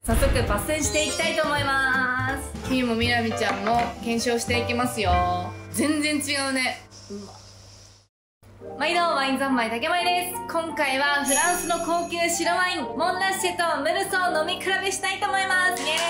早速抜粋していきたいと思います。ピーもみなみちゃんも検証していきますよ。全然違うね。毎度ワイン三昧竹前です。今回はフランスの高級白ワインモンラッシェとムルソーを飲み比べしたいと思います。イエーイ。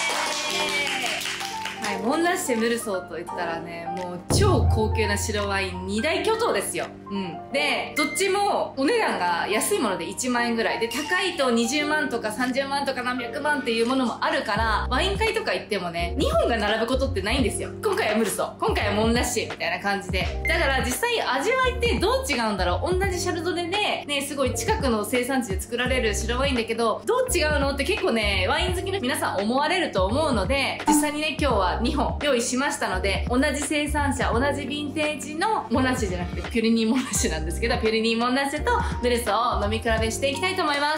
はい、モンラッシェムルソーといったらね、もう超高級な白ワイン二大巨頭ですよ。で、どっちもお値段が安いもので1万円ぐらいで、高いと20万とか30万とか何百万っていうものもあるから、ワイン会とか行ってもね、2本が並ぶことってないんですよ。今回はムルソー、今回はモンラッシェみたいな感じで。だから実際味わいってどう違うんだろう。同じシャルドネでね、すごい近くの生産地で作られる白ワインだけど、どう違うのって結構ね、ワイン好きの皆さん思われると思うので、実際にね、今日は2本用意しましたので、同じ生産者、同じヴィンテージのモンラッシェじゃなくてピュリニーモンラッシェなんですけど、ピュリニーモンラッシェとムルソーを飲み比べしていきたいと思います。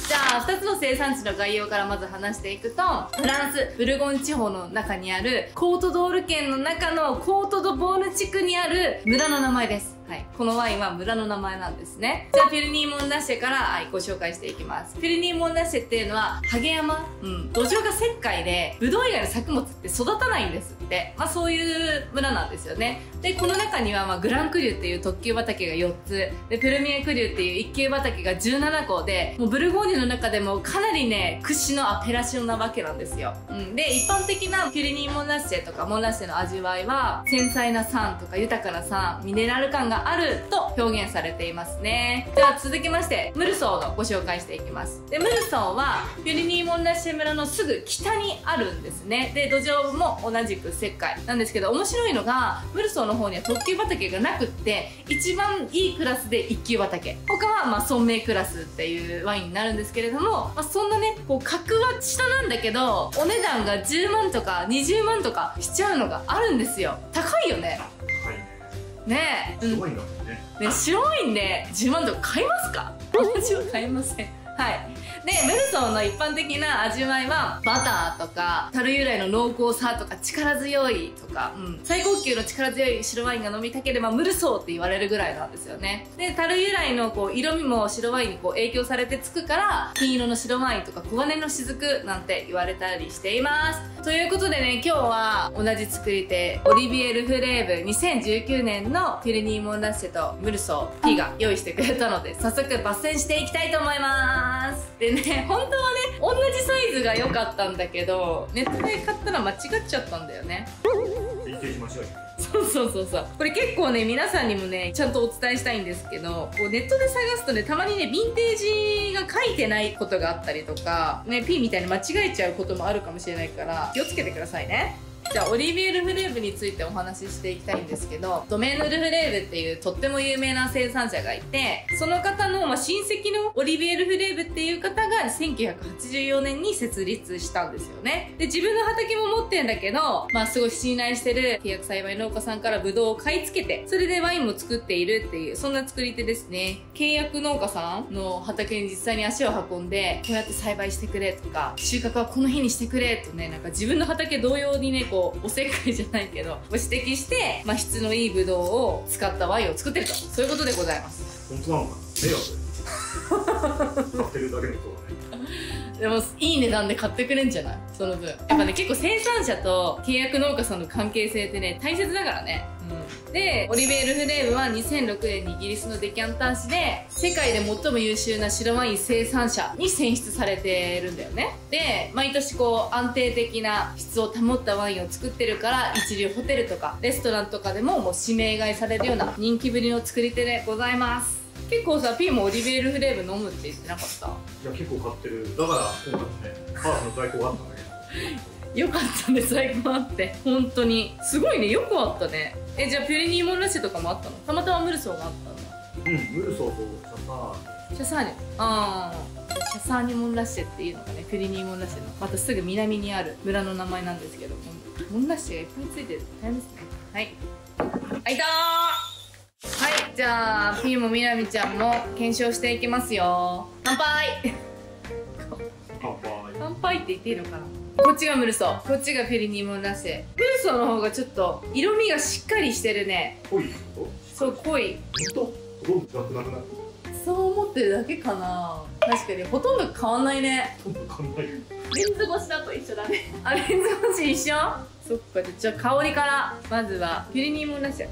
じゃあ、2つの生産地の概要からまず話していくと、フランス、ブルゴン地方の中にある、コートドール県の中のコートドボール地区にある村の名前です。はい。このワインは村の名前なんですね。じゃあ、ピュリニーモンラッシェから、ご紹介していきます。ピュリニーモンラッシェっていうのは、ハゲ山、土壌が石灰で、ブドウ以外の作物って育たないんですって。まあ、そういう村なんですよね。で、この中には、グランクリュっていう特級畑が4つ、で、プルミエクリュっていう一級畑が17個で、もうブルゴーニュの中でもかなりね、屈指のアペラシオなわけなんですよ。で、一般的なピュリニーモンラッシェとかモンラッシェの味わいは、繊細な酸とか豊かな酸、ミネラル感があると表現されていますね。じゃあ続きまして、ムルソーのご紹介していきます。で、ムルソーは、ピュリニーモンラッシェ村のすぐ北にあるんですね。で、土壌も同じく石灰なんですけど、面白いのが、ムルソーの方には特級畑がなくって、一番いいクラスで一級畑。他は、村名クラスっていうワインになるんですけれども、そんなね、こう、格は下なんだけど、お値段が10万とか20万とかしちゃうのがあるんですよ。高いよね。ねえ、 白ワインだもんね。 白ワインで10万とか買いますか？私は買いません。はい。で、ムルソーの一般的な味わいは、バターとか、樽由来の濃厚さとか、力強いとか、最高級の力強い白ワインが飲みたければ、ムルソーって言われるぐらいなんですよね。で、樽由来のこう、色味も白ワインにこう、影響されてつくから、金色の白ワインとか、黄金の雫なんて言われたりしています。ということでね、今日は同じ作り手、オリビエ・ルフレーブ2019年のピュリニーモンラッシェとムルソー P が用意してくれたので、早速抜粋していきたいと思います。でね、本当はね、同じサイズが良かったんだけど、ネットで買ったら間違っちゃったんだよね。そう。これ結構ね、皆さんにもね、ちゃんとお伝えしたいんですけど、こうネットで探すとね、たまにね、ヴィンテージが書いてないことがあったりとか、ね、P みたいに間違えちゃうこともあるかもしれないから、気をつけてくださいね。じゃあ、オリビエ・ルフレーブについてお話ししていきたいんですけど、ドメーヌ・ルフレーブっていうとっても有名な生産者がいて、その方の、親戚のオリビエ・ルフレーブっていう方が1984年に設立したんですよね。で、自分の畑も持ってんだけど、すごい信頼してる契約栽培農家さんからブドウを買い付けて、それでワインも作っているっていう、そんな作り手ですね。契約農家さんの畑に実際に足を運んで、こうやって栽培してくれとか、収穫はこの日にしてくれとね、なんか自分の畑同様にね、こう、おせっかいじゃないけど、指摘して、質のいいブドウを使ったワインを作ってると。そういうことでございます。 本当なのかな。買ってるだけの人はね。 でも、いい値段で買ってくれんじゃない？その分。やっぱね、結構生産者と契約農家さんの関係性ってね、大切だからね。で、オリベール・フレーブは2006年にイギリスのデキャンター誌で、世界で最も優秀な白ワイン生産者に選出されてるんだよね。で、毎年こう、安定的な質を保ったワインを作ってるから、一流ホテルとか、レストランとかでももう指名買いされるような人気ぶりの作り手でございます。結構さ、P もオリベール・フレーブ飲むって言ってなかった？ いや、結構買ってる。だから今回もね、カードの在庫があったんだけど。 よかったね、在庫あって。本当に。すごいね、よくあったね。じゃあピュリニーモンラッシェとかもあったの？たまたまムルソーがあったの？ ムルソーとシャサーニャ。シャサーニモンラッシェっていうのがね、ピュリニーモンラッシェのまたすぐ南にある村の名前なんですけど、モンラッシェがいっぱいついてる。大変ですね。はい。はいたー。はい、じゃあ、P もみなみちゃんも検証していきますよ。乾杯。乾杯って言っていいのかな。こっちがムルソー、こっちがピュリニーモンラッシェ。ムルソーの方がちょっと色味がしっかりしてるね。 濃い？ そう、濃い。 ほんと？ほとんどなくなるな。 そう思ってるだけかな。 確かにほとんど変わんないね。 ほとんど考える。 レンズ越しだと一緒だね。 あ、レンズ越し一緒。そっか、じゃあ香りからまずはピュリニーモンラッシュ。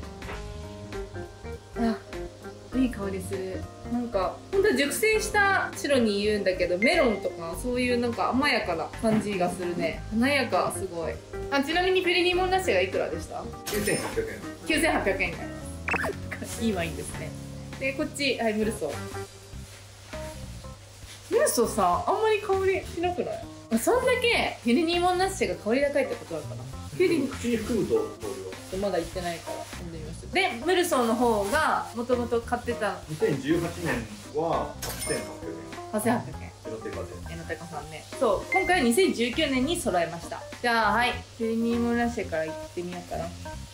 あ、いい香りする。なんか本当は熟成した白に言うんだけど、メロンとかそういうなんか甘やかな感じがするね。華やか、すごい。あ、ちなみにピュリニーモンラッシュがいくらでした？ 9800円。 9800円。いいワインですね。でこっち、はい、ムルソー。ムルソーさ、あんまり香りしなくない？そんだけピュリニーモンラッシュが香り高いってことなのかな。ピュリニ口に含むと香りはまだ行ってないから飲んでみます。でムルソーの方がもともと買ってた 2018年は8800円。 8800円。 エノテカで。 エノテカさんね。そう、今回は2019年に揃えました。じゃあはい、ピュリニーモンラッシュから行ってみようかな。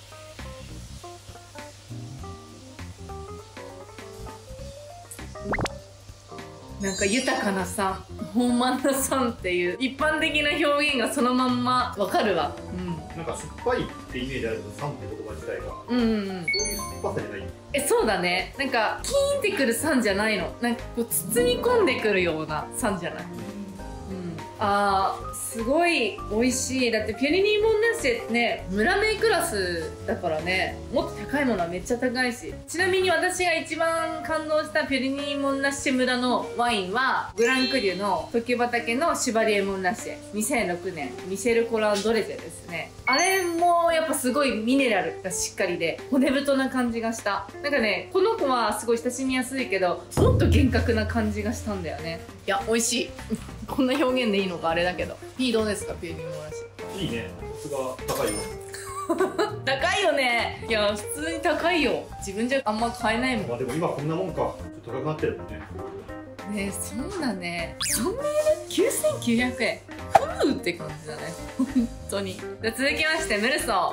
なんか豊かな酸、豊満な酸っていう一般的な表現がそのまんまわかるわ。 なんか酸っぱいってイメージあると酸って言葉自体がそういう酸っぱさじゃない。 そうだね。なんかキーンってくる酸じゃないの。なんかこう包み込んでくるような酸じゃない。あー、すごい美味しい。だってピュリニーモンラッシュね、村名クラスだからね、もっと高いものはめっちゃ高いし。ちなみに私が一番感動したピュリニーモンラッシュ村のワインはグランクリュの時畑のシュバリエモンラッシュ2006年ミシェル・コラン・ドレゼですね。あれもやっぱすごいミネラルがしっかりで骨太な感じがした。なんかね、この子はすごい親しみやすいけどもっと厳格な感じがしたんだよね。いや、美味しい。こんな表現でいいのかあれだけど。P どうですか、ピュリニーモンラッシュ。 いいね。さすが高いよ。 高いよね。いや、普通に高いよ。自分じゃあんま買えないもん。 まあでも今こんなもんか。ちょっと高くなってるもんね。 ねえ、そうだね。そんなに9900円。ふうって感じだね。本当に。じゃあ続きまして、ムルソー。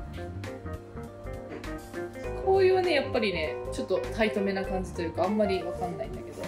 こういうね、やっぱりね、ちょっとタイトめな感じというか、あんまりわかんないんだけど。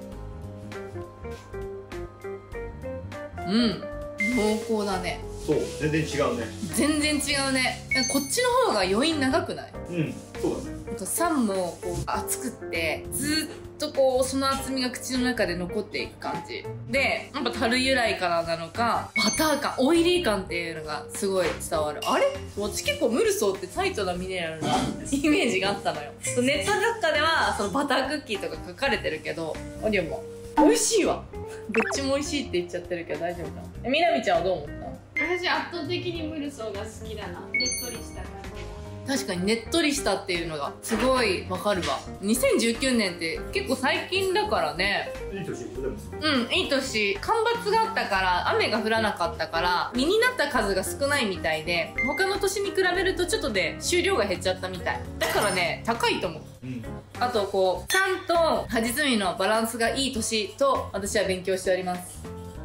濃厚だね。 そう、全然違うね。 全然違うね。こっちの方が余韻長くない？ そうだね。 酸もこう熱くってずっとこうその厚みが口の中で残っていく感じで、やっぱ樽由来からなのかバター感、オイリー感っていうのがすごい伝わる。あれ、私結構ムルソーってタイトなミネラルなイメージがあったのよ。ネット雑貨ではそのバタークッキーとか書かれてるけど、でも美味しいわ。どっちも美味しいって言っちゃってるけど大丈夫かな。みなみちゃんはどう思った？ 私圧倒的にムルソーが好きだな。ねっとりした感確かにねっとりしたっていうのがすごいわかるわ。2019年って結構最近だからね。 いい年でも。 いい年。干ばつがあったから雨が降らなかったから実になった数が少ないみたいで、他の年に比べるとちょっとで収量が減っちゃったみたいだからね、高いと思う。あとこう酸と果実味のバランスがいい年と私は勉強しております。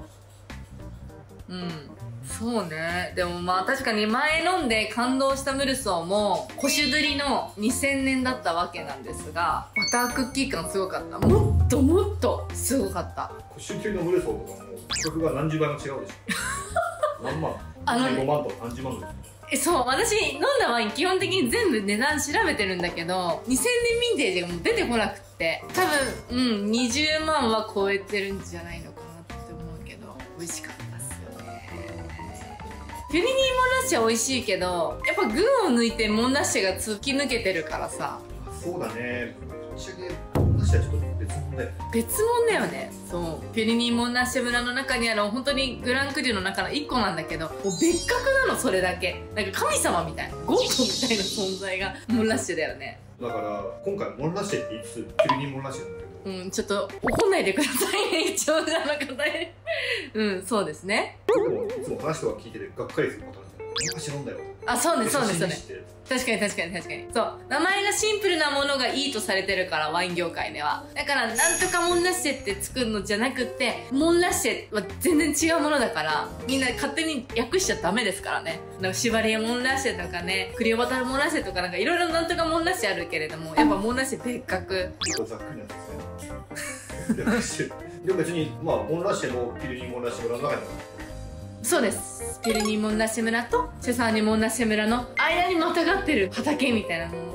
そうね。でもまあ確かに前飲んで感動したムルソーも古酒塗りの2000年だったわけなんですが、バタークッキー感すごかった。もっともっとすごかった。 古酒塗りのムルソーとかも価格が何十倍も違うでしょ。何万、25万とか30万ぐらい。 そう、私飲んだワイン基本的に全部値段調べてるんだけど、2000年ヴィンテージがもう出てこなくって、多分20万は超えてるんじゃないのかなって思うけど、美味しかったっすよね。ピュリニーモンラッシュは美味しいけど、やっぱ群を抜いてモンラッシュが突き抜けてるからさ。 そうだね。ぶっちゃけモンラッシュはちょっと別物だよね。別物だよね。そう。ピュリニーモンラッシュ村の中にある本当にグランクリュの中の1個なんだけど、もう別格なの、それだけ。なんか神様みたいな、ゴッドみたいな存在がモンラッシュだよね。 だから今回モンラッシュって言いつつピュリニーモンラッシュなんだけど、 ちょっと怒んないでくださいね、一応じゃなかったね。そうですね。 でもいつも話とか聞いててがっかりすることなんだよ。モンラッシュ飲んだよ。 あ、そうですそうですそうです。確かに確かに確かに。そう、名前がシンプルなものがいいとされてるから、ワイン業界では。だからなんとかモンラッシェって作るのじゃなくって、モンラッシェは全然違うものだから、みんな勝手に訳しちゃダメですからね。なんかシュバリエモンラッシェとかね、クリオバタルモンラッシェとかなんかいろいろなんとかモンラッシェあるけれども、やっぱモンラッシェ別格。 結構ざっくりなんですね。でも別にまあモンラッシェもピュリニーモンラッシュ村の中にそうです。ピュリニーモンラッシェ村とシェサーニモンラッシェ村の間にまたがってる畑みたいな、もう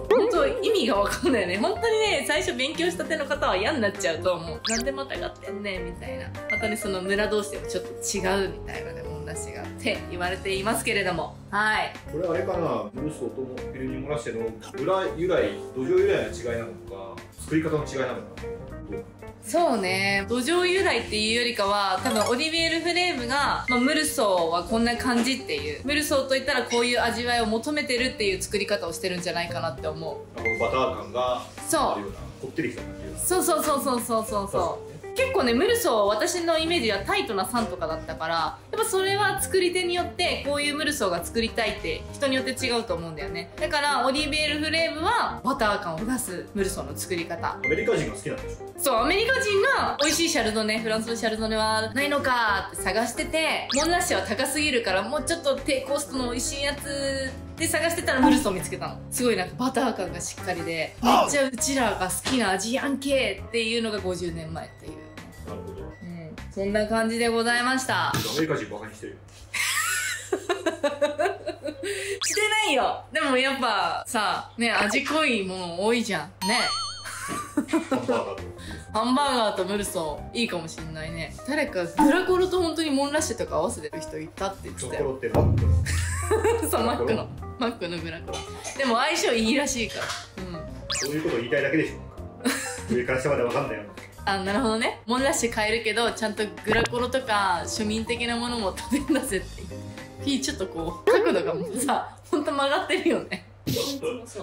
本当意味がわかんないよね。本当にね、最初勉強したての方は嫌になっちゃうと思う。なんでまたがってんねんみたいな。またね、その村同士でもちょっと違うみたいなね、もんだしがって言われていますけれども。はい。 これあれかな、ムルソーともフィルニモラッシェの裏由来、土壌由来の違いなのか、作り方の違いなのか。 そうね、土壌由来っていうよりかは多分オリビエルフレームが、ムルソーはこんな感じっていう、ムルソーといったらこういう味わいを求めてるっていう作り方をしてるんじゃないかなって思う。 このバター感がそうあるような、こってりした感じが。 そうそうそうそうそうそうそう。結構ね、ムルソー私のイメージはタイトな酸とかだったから、やっぱそれは作り手によってこういうムルソーが作りたいって人によって違うと思うんだよね。だからオリビエルフレームはバター感を出すムルソーの作り方。 アメリカ人が好きなんでしょ。 そう、アメリカ人が美味しいシャルドネ、フランスのシャルドネはないのかって探してて、モンナッシェは高すぎるからもうちょっと低コストの美味しいやつで探してたらムルソー見つけたの。すごいなんかバター感がしっかりで、めっちゃうちらが好きな味やんけっていうのが50年前っていう。 なるほど。 そんな感じでございました。 アメリカ人バカにしてるよ。 してないよ。でもやっぱさ、ね、味濃いもの多いじゃん。ね。ハンバーガーとムルソーいいかもしんないね。誰かグラコロと本当にモンラッシュとか合わせてる人いたって言ってたよ。 グラコロってマックそう、マックのグラコロ。でも相性いいらしいから。 そういうことを言いたいだけでしょ。上から下までわかんないよ。 あ、なるほどね。モンラッシュ買えるけどちゃんとグラコロとか庶民的なものも食べんだぜって。ピーちょっとこう角度がもうさ、ほんと曲がってるよね。 そう。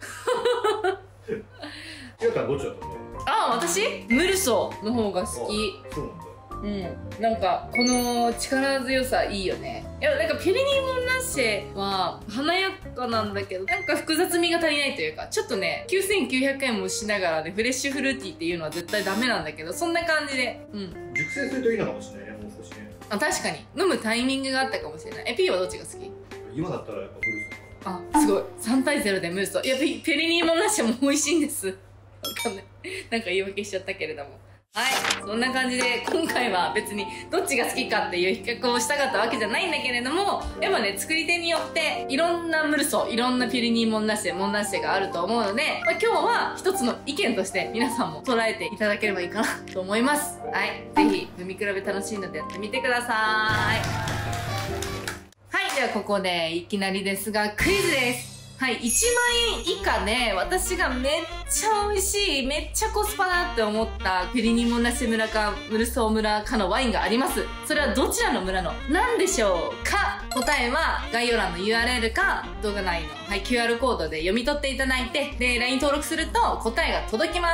ひろたんどっちだったの？ あ、私ムルソーの方が好き。 そうなんだ。 なんかこの力強さいいよね。いや、なんかピュレニーモンラッシェは華やかなんだけど、なんか複雑味が足りないというか、ちょっとね、9900円もしながらね、フレッシュフルーティーっていうのは絶対ダメなんだけど、そんな感じで。 熟成するといいのかもしれないね、もう少しね。 あ、確かに飲むタイミングがあったかもしれない。P はどっちが好き？ 今だったらやっぱフルーツかな。あ、すごい。3対0でムルソー。いや、ピュレニーモンラッシェも美味しいんです。わかんない。なんか言い訳しちゃったけれども。はい。そんな感じで、今回は別にどっちが好きかっていう比較をしたかったわけじゃないんだけれども、やっぱね、作り手によっていろんなムルソー、いろんなピュレニーモンナッシェがあると思うので、今日は一つの意見として皆さんも捉えていただければいいかなと思います。はい。ぜひ、飲み比べ楽しいのでやってみてください。はい。ではここでいきなりですが、クイズです。はい、1万円以下で私がめっちゃ美味しい、めっちゃコスパだって思ったピュレニーモンナッシェ村かムルソー村かのワインがあります。それはどちらの村の何でしょうか？答えは概要欄の URL か動画内の、QR コードで読み取っていただいて、で、LINE 登録すると答えが届きます。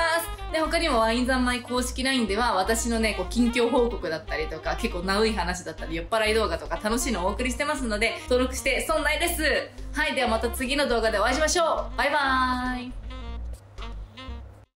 で、他にもワイン三昧公式 LINE では私のね、近況報告だったりとか、結構ナウい話だったり、酔っ払い動画とか楽しいのをお送りしてますので、登録して損ないです。はい、ではまた次の動画でお会いしましょう。バイバーイ。